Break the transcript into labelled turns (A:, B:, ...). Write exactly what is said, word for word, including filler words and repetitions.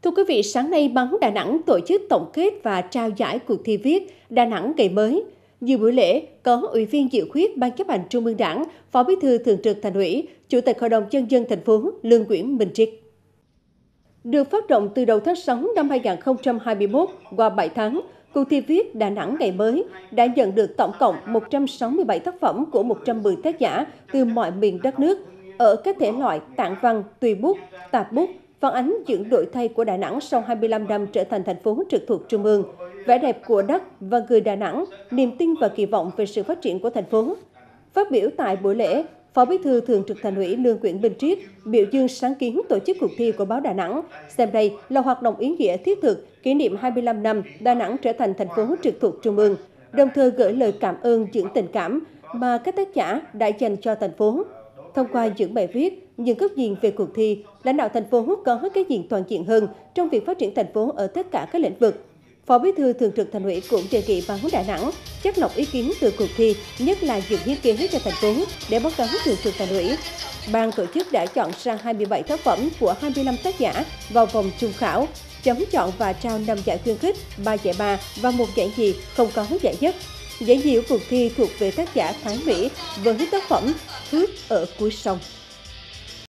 A: Thưa quý vị, sáng nay báo Đà Nẵng tổ chức tổng kết và trao giải cuộc thi viết Đà Nẵng ngày mới. Dự buổi lễ có Ủy viên Dự khuyết Ban Chấp hành Trung ương Đảng, Phó Bí thư Thường trực Thành ủy, Chủ tịch Hội đồng Nhân dân thành phố Lương Nguyễn Minh Triết. Được phát động từ đầu tháng sáu năm hai nghìn không trăm hai mươi mốt qua bảy tháng, cuộc thi viết Đà Nẵng ngày mới đã nhận được tổng cộng một trăm sáu mươi bảy tác phẩm của một trăm mười tác giả từ mọi miền đất nước ở các thể loại tản văn, tùy bút, tạp bút, phản ánh những đổi thay của Đà Nẵng sau hai mươi lăm năm trở thành thành phố trực thuộc Trung ương, vẻ đẹp của đất và người Đà Nẵng, niềm tin và kỳ vọng về sự phát triển của thành phố. Phát biểu tại buổi lễ, Phó Bí thư Thường trực Thành ủy Lương Nguyễn Minh Triết biểu dương sáng kiến tổ chức cuộc thi của báo Đà Nẵng, xem đây là hoạt động ý nghĩa thiết thực kỷ niệm hai mươi lăm năm Đà Nẵng trở thành thành phố trực thuộc Trung ương, đồng thời gửi lời cảm ơn những tình cảm mà các tác giả đã dành cho thành phố. Thông qua những bài viết, những góc nhìn về cuộc thi, lãnh đạo thành phố có cái nhìn toàn diện hơn trong việc phát triển thành phố ở tất cả các lĩnh vực. Phó Bí thư Thường trực Thành ủy cũng đề nghị báo Đà Nẵng chắt lọc ý kiến từ cuộc thi, nhất là những ý kiến cho thành phố để báo cáo Thường trực Thành ủy. Ban tổ chức đã chọn ra hai mươi bảy tác phẩm của hai mươi lăm tác giả vào vòng chung khảo, chấm chọn và trao năm giải khuyến khích, ba giải ba và một giải nhì, không có giải nhất. Giải nhì của cuộc thi thuộc về tác giả Thái Mỹ với tác phẩm Thước ở cuối sông.